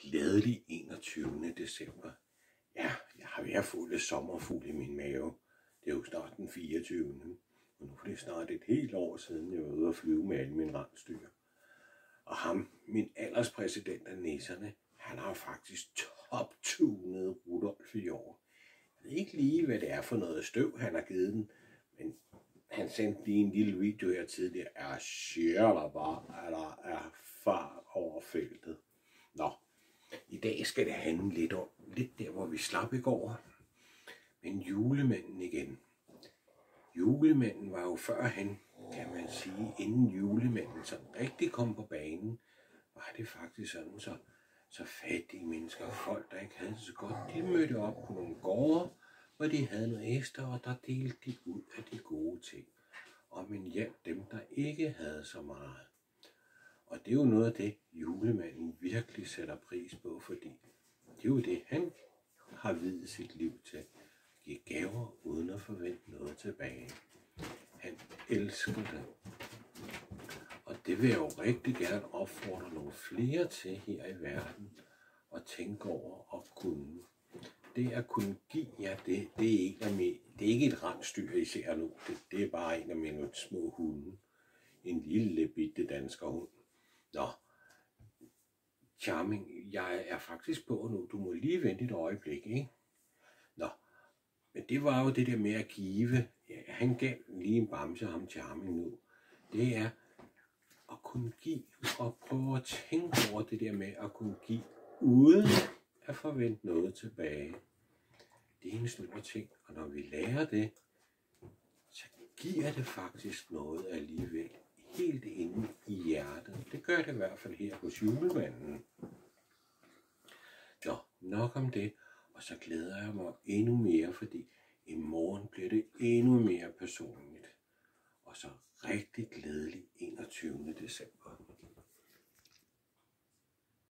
Glædelig 21. december. Ja, jeg har ved at få lidt sommerfugl i min mave. Det er jo snart den 24. Og nu er det snart et helt år siden, jeg var ude at flyve med alle mine rensdyr. Og ham, min alderspræsident af nisserne, han har faktisk top-tunet Rudolf i år. Jeg ved ikke lige, hvad det er for noget støv, han har givet den, men han sendte lige en lille video her tidligere. Jeg siger der bare, at der er fart over feltet. Nå, i dag skal det handle lidt om, lidt der hvor vi slap i går, men julemanden igen. Julemanden var jo førhen, kan man sige, inden julemanden sådan rigtig kom på banen, var det faktisk sådan, så fattige mennesker og folk, der ikke havde det så godt, de mødte op på nogle gårde, hvor de havde noget ekstra, og der delte de ud af de gode ting. Og man hjalp dem, der ikke havde så meget. Og det er jo noget af det, julemanden virkelig sætter pris på, fordi det er jo det, han har viet sit liv til. Give gaver uden at forvente noget tilbage. Han elsker det. Og det vil jeg jo rigtig gerne opfordre nogle flere til her i verden at tænke over og kunne. Det at kunne give jer det er ikke et rensdyr, I ser nu. Det er bare en af mine små hunde. En lille bitte dansker hund. Nå, Charming, jeg er faktisk på nu. Du må lige vente et øjeblik, ikke? Nå, men det var jo det der med at give. Ja, han gav lige en bamse ham Charming nu. Det er at kunne give og prøve at tænke over det der med at kunne give uden at forvente noget tilbage. Det er en stor ting, og når vi lærer det, så giver det faktisk noget alligevel. Helt inde i hjertet. Det gør det i hvert fald her hos julemanden. Nå, nok om det. Og så glæder jeg mig endnu mere, fordi i morgen bliver det endnu mere personligt. Og så rigtig glædelig 21. december.